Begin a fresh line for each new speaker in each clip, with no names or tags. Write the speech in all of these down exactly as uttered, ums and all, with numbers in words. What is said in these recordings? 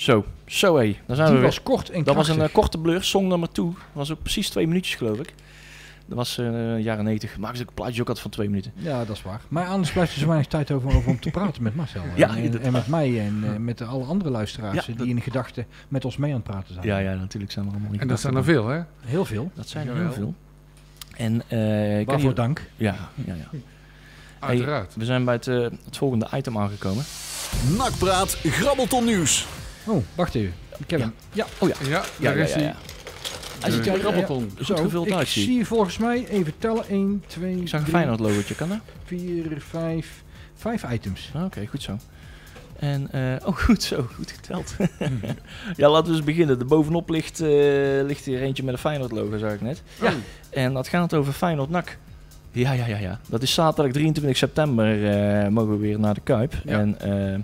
Zo, zo hé, daar zijn
Die
we
was
weer.
kort en
Dat was
krachtig.
een uh, korte blur, song nummer twee. Dat was ook precies twee minuutjes geloof ik. Dat was uh, jaren negentig. Maakten ze ook plaatjes ook altijd van twee minuten.
Ja, dat is waar. Maar anders blijft er zo weinig tijd over, over om te praten met Marcel.
Ja,
en, en met mij en uh, met de, alle andere luisteraars
Ja,
die in gedachten met ons mee aan het praten zijn.
Ja, ja, natuurlijk zijn er allemaal in
En dat zijn er
gedachten.
veel, hè?
Heel veel.
Dat zijn er
Jawel.
heel veel. En uh, ik
Waarvoor
hier...
dank.
Ja, ja, ja.
Uiteraard.
Hey, we zijn bij het, uh, het volgende item aangekomen.
Nakpraat, Grabbelton nieuws.
Oh, wacht even. Ik heb
Ja.
hem. Ja.
Oh ja.
Ja,
Ja,
daar
ja,
is
ja,
hij.
ja. Hij ziet
De
er
Grabbelton.
goed
Zo,
gevuld
ik
uit, zie ik.
zie volgens mij, even tellen, één, twee,
Ik zag een
drie,
Feyenoord logootje, kan dat?
vier, vijf, vijf items.
Oké, okay, goed zo. En, uh, oh goed zo, goed geteld. Ja, laten we eens beginnen. Er bovenop ligt, uh, ligt hier eentje met een Feyenoord logo, zag ik net.
Ja.
En dat gaat over Feyenoord N A C. Ja, ja, ja, ja. Dat is zaterdag drieëntwintig september uh, mogen we weer naar de Kuip. Ja. En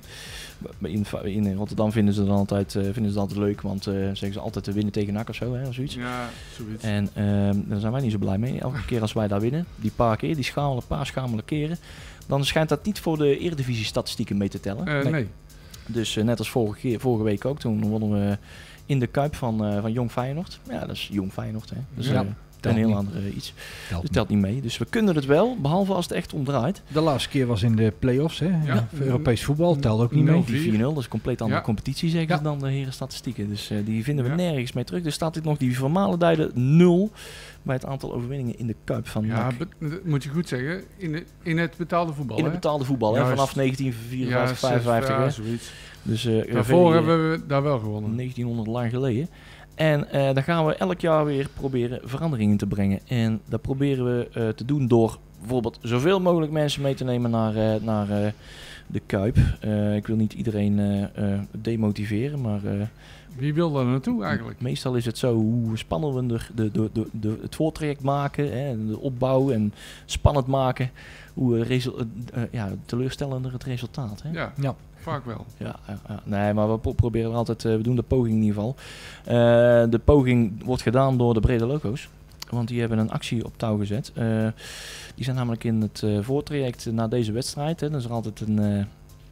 uh, in, in Rotterdam vinden ze, dan altijd, uh, vinden ze dat altijd leuk, want uh, zeggen ze altijd te winnen tegen N A C of zo, hè, of zoiets.
Ja, zoiets.
En uh, daar zijn wij niet zo blij mee. Elke keer als wij daar winnen, die paar keer, die schamele, paar schamele keren, dan schijnt dat niet voor de Eredivisie-statistieken mee te tellen.
Uh, nee. nee.
Dus uh, net als vorige, keer, vorige week ook, toen wonnen we in de Kuip van, uh, van Jong Feyenoord. Ja, dat is Jong Feyenoord, hè. Dus,
ja.
uh, een heel ander uh, iets.
Telt,
dus telt niet mee. Dus we kunnen het wel, behalve als het echt om draait.
De laatste keer was in de play-offs, hè? Ja. Ja. Europees voetbal telt ook niet mee.
Die vier nul, dat is een compleet andere ja. competitie, zeggen
ja.
ze dan de heren statistieken. Dus uh, die vinden we ja. nergens mee terug. Dus staat dit nog die formale duiden nul bij het aantal overwinningen in de Kuip van
Ja,
N A C.
be- moet je goed zeggen, in, de, in het betaalde voetbal.
In het betaalde voetbal, hè? Vanaf negentien vierenvijftig, vijfenvijftig.
Ja, zoiets.
Dus, uh,
daarvoor hebben we daar wel gewonnen.
negentienhonderd lang geleden. En uh, daar gaan we elk jaar weer proberen veranderingen te brengen. En dat proberen we uh, te doen door bijvoorbeeld zoveel mogelijk mensen mee te nemen naar, uh, naar uh, de Kuip. Uh, ik wil niet iedereen uh, uh, demotiveren, maar... Uh,
Wie wil daar naartoe eigenlijk?
Meestal is het zo hoe spannender de, de, de, de, het voortraject maken, hè, de opbouw en spannend maken, hoe uh, resu- uh, ja, teleurstellender het resultaat. Hè?
Ja.
ja.
Vaak wel.
Ja, ja, ja, nee, maar we pro- proberen altijd, uh, we doen de poging in ieder geval. Uh, de poging wordt gedaan door de Brede Loco's, want die hebben een actie op touw gezet. Uh, die zijn namelijk in het uh, voortraject na deze wedstrijd. Hè, dan is er altijd een, uh,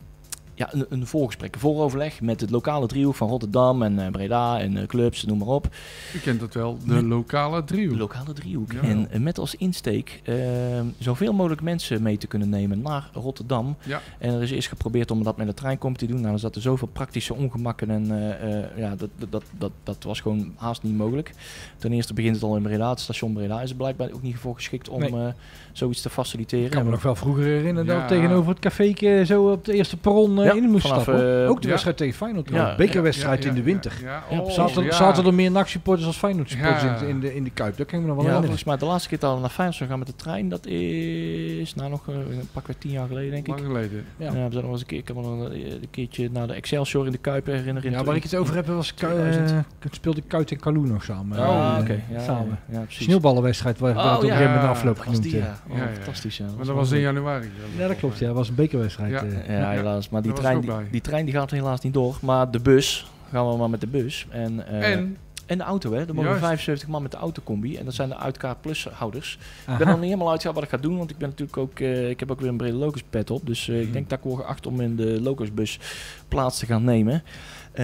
ja, een, een voorgesprek, een vooroverleg met het lokale driehoek van Rotterdam en uh, Breda en uh, clubs, noem maar op.
U kent dat wel, de
met
lokale driehoek.
De lokale driehoek.
Ja.
En uh, met als insteek uh, zoveel mogelijk mensen mee te kunnen nemen naar Rotterdam.
Ja.
En er is eerst geprobeerd om dat met de trein te doen. Nou, er zaten zoveel praktische ongemakken en uh, uh, ja, dat, dat, dat, dat was gewoon haast niet mogelijk. Ten eerste begint het al in Breda. Het station Breda is er blijkbaar ook niet voor geschikt om nee. uh, zoiets te faciliteren.
Ik kan me nog wel vroeger herinneren
ja.
dat tegenover het café zo op de eerste perron uh, ja, in moest vanaf, stappen. Uh, ook de ja. wedstrijd tegen Feyenoord. Ja. Bekerwedstrijd ja, ja, ja, in de winter. Ja, ja. Oh, zaten, ja. zaten er meer N A C-supporters als Feyenoord-supporters ja. in, in, de, in de Kuip. Dat kan ik me nog wel
ja,
herinneren.
Volgens mij de laatste keer dat we naar Feyenoord zijn gaan met de trein, dat is nou nog uh, een pak weer tien jaar geleden, denk
Lang
ik.
geleden.
Ja. Ja, we zijn nog eens een keer, ik kan me nog een, een keertje naar de Excelsior in de Kuip herinneren.
Ja, waar ik het over heb was uh, speelde Kuit en Kalou nog samen.
Oh,
uh,
oké. Okay. Ja,
samen.
Ja, ja,
Sneeuwballenwedstrijd waar
oh,
het op
ja,
een gegeven moment afloop genoemd.
Die, ja. Oh,
ja, ja.
fantastisch. Ja.
Maar
dat
dat was in januari.
Ja, dat klopt. Ja, dat was een bekerwedstrijd.
Ja,
uh.
ja helaas. Maar die trein die, die trein die gaat helaas niet door. Maar de bus, gaan we maar met de bus. En, uh,
en?
en de auto, hè. Er mogen
Juist.
vijfenzeventig man met de autocombi. En dat zijn de Uitkaart Plus houders. Aha. Ik ben nog niet helemaal uitgegaan wat ik ga doen. Want ik ben natuurlijk ook, uh, ik heb ook weer een Brede Locos pet op. Dus uh, hmm. ik denk dat ik word geacht om in de Locos bus plaats te gaan nemen. Uh,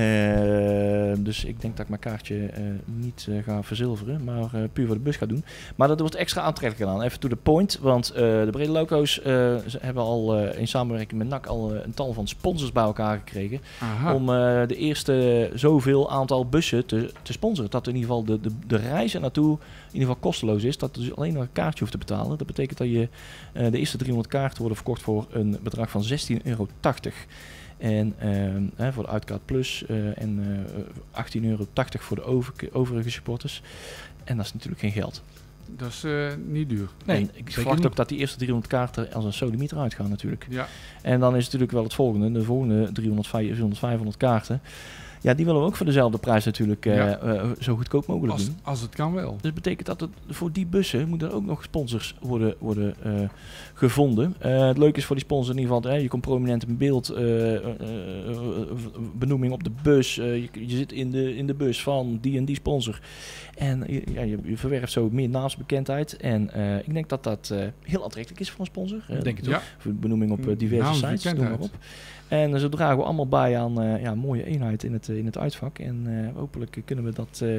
dus ik denk dat ik mijn kaartje uh, niet uh, ga verzilveren, maar uh, puur voor de bus ga doen. Maar dat wordt extra aantrekkelijk gedaan. Even to the point, want uh, de Brede Loco's uh, ze hebben al uh, in samenwerking met N A C al uh, een tal van sponsors bij elkaar gekregen. Aha. Om uh, de eerste zoveel aantal bussen te, te sponsoren. Dat in ieder geval de, de, de reis er naartoe in ieder geval kosteloos is. Dat je dus alleen nog een kaartje hoeft te betalen. Dat betekent dat je uh, de eerste driehonderd kaarten worden verkocht voor een bedrag van zestien euro tachtig. En uh, hè, voor de Uitkaart Plus uh, en uh, achttien euro tachtig voor de over, overige supporters. En dat is natuurlijk geen geld.
Dat is uh, niet duur.
Nee, en ik verwacht niet. ook dat die eerste driehonderd kaarten als een sodemieter uitgaan natuurlijk.
Ja.
En dan is het natuurlijk wel het volgende. De volgende driehonderd, vierhonderd, vijfhonderd kaarten. Ja, die willen we ook voor dezelfde prijs natuurlijk uh, ja. uh, zo goedkoop mogelijk
als,
doen.
Als het kan wel.
Dus dat betekent dat het, voor die bussen moeten er ook nog sponsors worden, worden uh, gevonden. Uh, het leuke is voor die sponsors in ieder geval, uh, je komt prominent in beeld, uh, uh, uh, benoeming op de bus. Uh, je, je zit in de, in de bus van die en die sponsor. En uh, ja, je, je verwerft zo meer naamsbekendheid. En uh, ik denk dat dat uh, heel aantrekkelijk is voor een sponsor. Uh,
denk het ook.
Ja. Voor benoeming op uh, diverse sites, noem maar op. En zo dragen we allemaal bij aan uh, ja, een mooie eenheid in het, in het uitvak. En uh, hopelijk kunnen we dat, uh,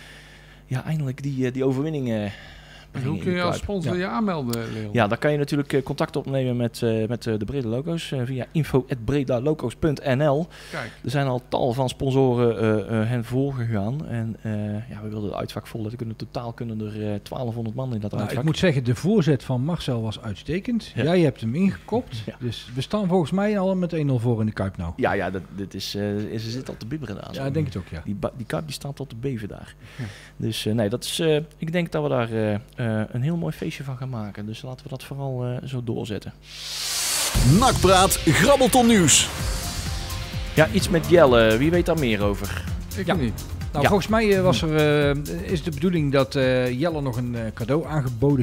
ja, eindelijk die, die overwinning uh,
En hoe kun je als sponsor ja. je aanmelden, Leon?
Ja, dan kan je natuurlijk uh, contact opnemen met, uh, met uh, de Breda Loco's uh, via info at bredaloco's punt n l.
Kijk.
Er zijn al tal van sponsoren uh, uh, hen voorgegaan. En uh, ja, we wilden het uitvak vol. Kunnen, totaal kunnen er uh, twaalfhonderd man in dat
nou,
uitvak.
Ik moet zeggen, de voorzet van Marcel was uitstekend. Ja. Jij hebt hem ingekopt. Ja. Dus we staan volgens mij al met één nul voor in de Kuip nou.
Ja, ja dat, dit is, uh, ze zit al te bibberen daar.
Ja, ik denk het ook, ja.
Die, die Kuip die staat al te beven daar. Ja. Dus uh, nee, dat is, uh, ik denk dat we daar uh, uh, een heel mooi feestje van gaan maken. Dus laten we dat vooral uh, zo doorzetten.
Nakpraat, Grabbelton nieuws.
Ja, iets met Jelle. Wie weet daar meer over?
Ik
ja.
niet.
Nou,
ja.
volgens mij uh, was er, uh, is de bedoeling dat uh, Jelle nog een uh, cadeau aangeboden,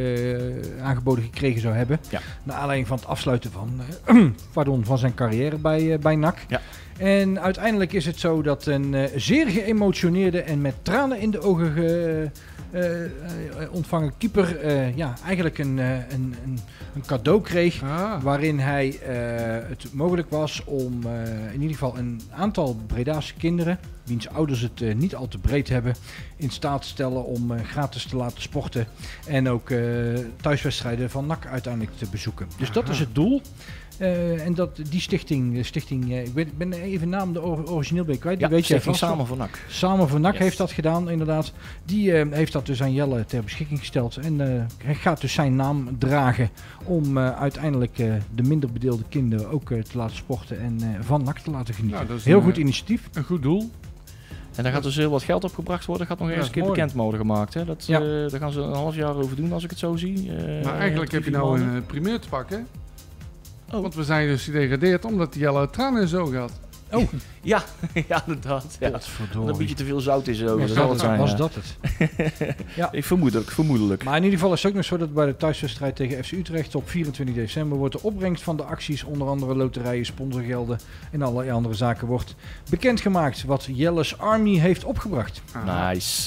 uh, aangeboden gekregen zou hebben.
Ja.
Naar aanleiding van het afsluiten van, uh, pardon, van zijn carrière bij, uh, bij N A C.
Ja.
En uiteindelijk is het zo dat een uh, zeer geëmotioneerde en met tranen in de ogen ge, uh, uh, ontvangen keeper uh, ja, eigenlijk een, uh, een, een, een cadeau kreeg.
Ah.
Waarin hij uh, het mogelijk was om uh, in ieder geval een aantal Bredaanse kinderen, wiens ouders het uh, niet al te breed hebben, in staat te stellen om uh, gratis te laten sporten. En ook uh, thuiswedstrijden van N A C uiteindelijk te bezoeken. Dus
Aha.
dat is het doel. Uh, en dat, die stichting, stichting uh, ik ben, ben even naam de or, origineel ben ik kwijt.
Ja,
die weet jij vast.
Samen voor N A C.
Samen voor N A C
Yes.
heeft dat gedaan, inderdaad. Die uh, heeft dat dus aan Jelle ter beschikking gesteld. En uh, hij gaat dus zijn naam dragen om uh, uiteindelijk uh, de minder bedeelde kinderen ook uh, te laten sporten en uh, van N A C te laten genieten.
Nou, dat is
heel
een,
goed initiatief.
Een goed doel.
En daar gaat dus heel wat geld opgebracht worden. Gaat nog
Ja,
eens een keer
mooi.
bekend worden gemaakt. Hè? Dat,
Ja.
uh, daar gaan ze een half jaar over doen als ik het zo zie. Uh,
Maar eigenlijk
drie,
heb je
vier
nou
maanden.
een uh, primeur te pakken.
Oh.
Want we zijn dus gedegradeerd omdat Jelle tranen en zo had.
Oh, ja, ja, inderdaad. Ja. Dat een beetje te veel zout in zijn ogen.
Was
Dat zal
dat,
het zijn.
was
ja.
dat het? Ja.
Ik vermoedelijk, vermoedelijk.
Maar in ieder geval is het ook nog zo dat bij de thuiswedstrijd tegen F C Utrecht op vierentwintig december wordt de opbrengst van de acties, onder andere loterijen, sponsorgelden en allerlei andere zaken, wordt bekendgemaakt wat Jelle's Army heeft opgebracht.
Aha.
Nice.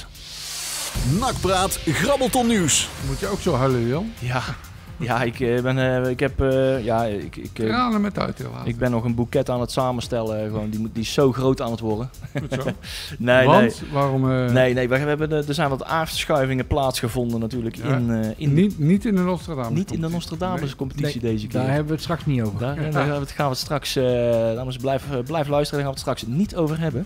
Nakpraat, Grabbelton nieuws.
Moet je ook zo huilen, Jan?
Ja, ja ik, uh, ben, uh, ik heb, uh, ja, ik, ik, uh,
Tranen met uit helaas.
ik ben nog een boeket aan het samenstellen. Gewoon, die, moet- die is zo groot aan het worden.
Goed zo.
Nee,
Want, waarom... Uh,
nee, nee, we hebben, de- er zijn wat aardverschuivingen plaatsgevonden natuurlijk.
Ja.
In, uh, in,
niet, niet in de Nostradamus.
niet in de Nostradamus competitie
Nee,
deze keer.
Daar hebben we het straks niet over.
Daar, daar gaan we het, gaan we het straks, uh, dames, blijf, uh, blijf luisteren, daar gaan we het straks niet over hebben.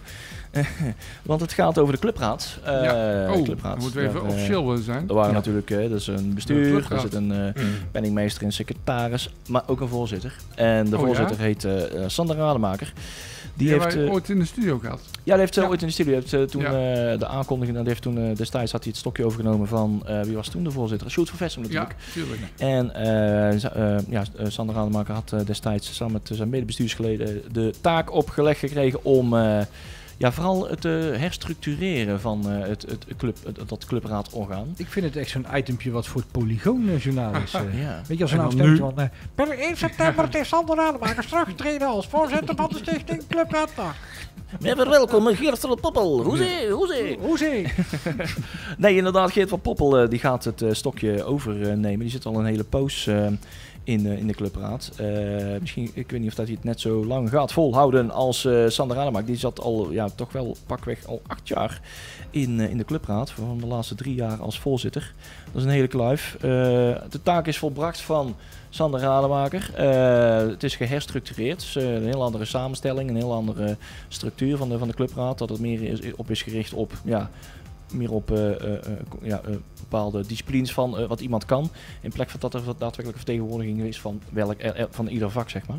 Want het gaat over de clubraad. Uh,
Ja. Oh,
clubraad.
dan moeten we even
Daar, uh,
officieel willen zijn.
Er waren
Ja.
natuurlijk uh, dus een
De
bestuur, er
clubraad.
zit een uh,
Mm.
penningmeester en secretaris, maar ook een voorzitter. En de
Oh,
voorzitter
ja?
heet uh, Sander Rademaker. Die
Die
heeft,
hebben wij
uh,
ooit in de studio gehad.
ja, die heeft uh,
Ja.
ooit in de studio heeft, uh, toen
Ja.
uh, de aankondiging, die heeft toen uh, destijds had hij het stokje overgenomen van, uh, wie was toen de voorzitter? Sjoerd van Vessem natuurlijk.
Ja, tuurlijk.
En uh, za- uh, ja, uh, Sander Rademaker had uh, destijds samen met zijn medebestuursleden de taak opgelegd gekregen om uh, ja, vooral het uh, herstructureren van uh, het, het club, het, dat clubraadorgaan.
Ik vind het echt zo'n itempje wat voor het Polygoon-journaal is. Uh.
Ja.
Weet je, als er
En
nou
dan
stemt van... Uh, per één september heeft Sander Rademaker teruggetreden als voorzitter van de stichting Clubraad N A C.
We verwelkomen Geert van Poppel. Hoezee, hoezee.
Hoezee.
Nee, inderdaad, Geert van Poppel uh, die gaat het uh, stokje overnemen. Die zit al een hele poos uh, in, uh, in de clubraad. Uh, misschien, ik weet niet of dat hij het net zo lang gaat volhouden als uh, Sander Rademaker. Die zat al, ja, toch wel pakweg al acht jaar in, uh, in de clubraad. Van de laatste drie jaar als voorzitter. Dat is een hele kluif. Uh, de taak is volbracht van Sander Rademaker. Uh, het is geherstructureerd. Dus, uh, een heel andere samenstelling, een heel andere structuur van de, van de clubraad. Dat het meer is, op is gericht op... Ja, meer op uh, uh, uh, ja, uh, bepaalde disciplines van uh, wat iemand kan. In plek van dat er daadwerkelijk een vertegenwoordiging is van, welk, uh, van ieder vak, zeg maar.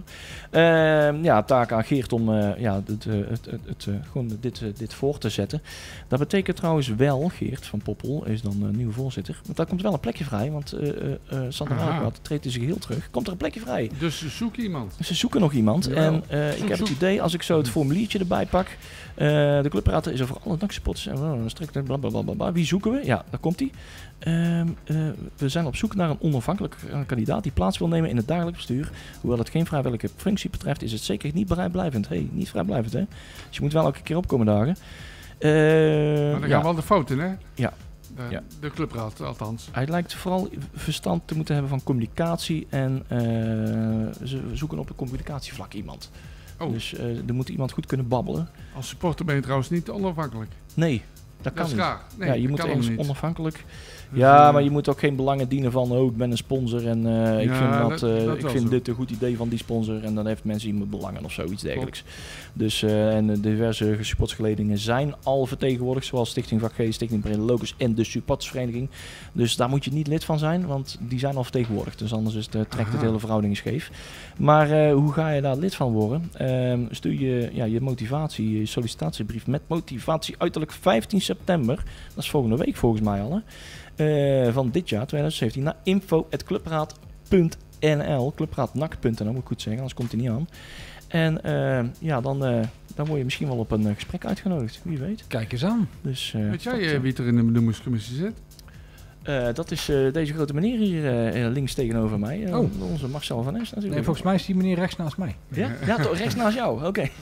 Uh, ja, taak aan Geert om uh, ja, het, uh, het, het, het, uh, gewoon dit, uh, dit voor te zetten. Dat betekent trouwens wel, Geert van Poppel is dan uh, nieuwe voorzitter. Want daar komt wel een plekje vrij, want uh, uh, uh, Sander
Aha.
Rademaker treedt in zijn geheel terug. Komt er een plekje vrij.
Dus zoek iemand.
Ze zoeken nog iemand.
Jawel.
En uh, ik
Zoek,
heb het
zoek.
idee, als ik zo het formuliertje erbij pak. Uh, de clubraad is over alle N A C-supporters. En uh, strikt blablabla. Wie zoeken we? Ja, daar komt hij. Uh, uh, we zijn op zoek naar een onafhankelijke uh, kandidaat die plaats wil nemen in het dagelijks bestuur. Hoewel het geen vrijwillige functie betreft, is het zeker niet vrijblijvend. Hey, niet vrijblijvend, hè? Dus je moet wel elke keer opkomen dagen. Uh,
Maar dan gaan
ja.
we wel de fout in, hè?
Ja.
De,
Ja.
de clubraad, althans.
Hij lijkt vooral verstand te moeten hebben van communicatie en uh, ze zoeken op een communicatievlak iemand.
Oh.
Dus uh, er moet iemand goed kunnen babbelen.
Als supporter ben je trouwens niet onafhankelijk.
Nee, dat
Dat
kan
is
niet.
raar. Nee,
ja, je
dat
moet
kan
ergens
niet.
onafhankelijk.
Dus,
Ja,
uh,
maar je moet ook geen belangen dienen van, oh, ik ben een sponsor en uh, ik
Ja,
vind, dat,
dat-
uh,
dat
ik
wel
vind
zo.
dit een goed idee van die sponsor en dan heeft mensen iemand belangen of zoiets dergelijks. Dus uh, en de diverse supportersgeledingen zijn al vertegenwoordigd, zoals Stichting Vak G, Stichting Brede Locus en de supportersvereniging. Dus daar moet je niet lid van zijn, want die zijn al vertegenwoordigd. Dus anders is het, uh, trekt het
Aha.
hele verhouding scheef. Maar uh, hoe ga je daar lid van worden? Uh, stuur je ja, je motivatie, je sollicitatiebrief met motivatie uiterlijk vijftien september. Dat is volgende week volgens mij al, hè? Uh, van dit jaar, twintig zeventien, naar info at clubraad punt n l. clubraadnak punt n l, moet ik goed zeggen, anders komt hij niet aan. En uh, ja, dan, uh, dan word je misschien wel op een uh, gesprek uitgenodigd, wie weet.
Kijk eens aan.
Dus, uh,
Weet jij
dat,
uh,
uh,
wie er in de benoemingscommissie zit?
uh, dat is uh, deze grote meneer hier uh, links tegenover mij. Uh,
Oh.
Onze Marcel van Es natuurlijk.
Nee, volgens mij is die meneer rechts naast mij.
Ja, ja toch, rechts naast jou, oké. Okay.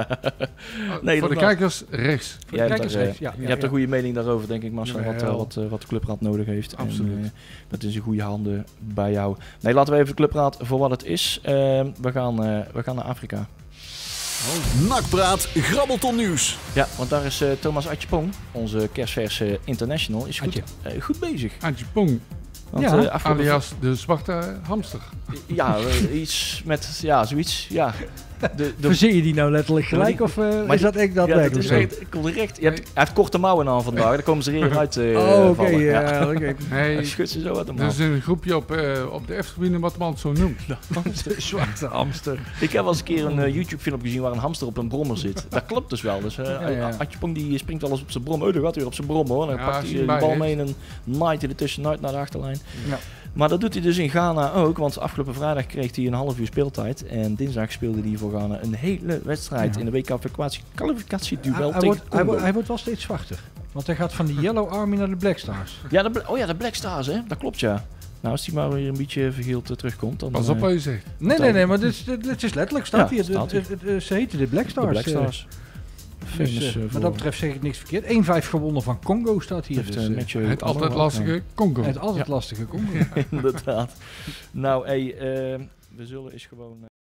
Oh,
Nee,
voor de
dat-
kijkers rechts.
Voor
Jij
de
hebt
kijkers
er, uh,
rechts, ja.
je
ja,
hebt
ja.
een goede mening daarover, denk ik, Marcel, wat, uh,
Jawel.
wat, uh, wat de clubraad nodig heeft.
Absoluut.
En, uh, dat is in goede handen bij jou. Nee, laten we even de clubraad voor wat het is. Uh, we, gaan, uh, we gaan naar Afrika.
Nakpraat, Grabbelton Nieuws.
Ja, want daar is uh, Thomas Atjepong, onze kerstverse international, is goed, uh, goed bezig.
Antje Pong,
Want,
Ja,
uh, afgelopen-
alias de zwarte hamster.
Ja, uh, iets met, ja, zoiets, ja. De, de,
Verzin je die nou letterlijk gelijk
die-
of uh,
maar
is dat echt
ja, dat
daadwerkelijk
is
zo?
echt correct. Je hebt, hij heeft korte mouwen aan vandaag, daar komen ze er uit uh,
Oh, oké.
vallen. Ja.
ja, oké.
Hey,
Hij schudt ze zo uit de
er
mouw.
is een groepje op, uh, op de F-tribune wat man het zo noemt.
De zwarte hamster.
Ik heb wel eens een keer een uh, YouTube-film gezien waar een hamster op een brommer zit. Dat klopt dus wel. Dus uh,
Ja, ja.
Atjepong die springt wel eens op zijn brommer. Oh, daar gaat hij weer op zijn brommer hoor. Dan
Ja,
pakt
als
hij
hij
uh, de
bij
bal
heeft.
mee en dan naait hij er tussenuit naar de achterlijn.
Ja.
Maar dat doet hij dus in Ghana ook, want afgelopen vrijdag kreeg hij een half uur speeltijd. En dinsdag speelde hij voor Ghana een hele wedstrijd
Ja.
in de W K kwalificatieduel
Hij, hij,
tegen
wordt, hij,
Congo.
wordt, hij wordt wel steeds zwarter. Want hij gaat van de Yellow Army naar de Black Stars.
Ja, de, Bla- oh ja, de Black Stars, hè? Dat klopt, ja. Nou, als hij maar weer een beetje vergeeld uh, terugkomt, dan...
Pas op
uh,
wat je zegt.
Nee, nee, nee, maar dit is, dit, dit is letterlijk, staat
Ja,
hier.
staat
Het- het- het- Ze heten de Black
de
Stars.
Black
eh.
Stars.
Dus,
Famous,
eh,
uh,
wat
voor-
dat betreft zeg ik niks verkeerd. één vijf gewonnen van Congo staat hier.
heeft,
Dus,
uh,
eh,
met je
Het altijd
allemaal-
lastige Congo.
het altijd lastige Congo.
Inderdaad. Nou, hey, uh, we zullen eens gewoon... Uh,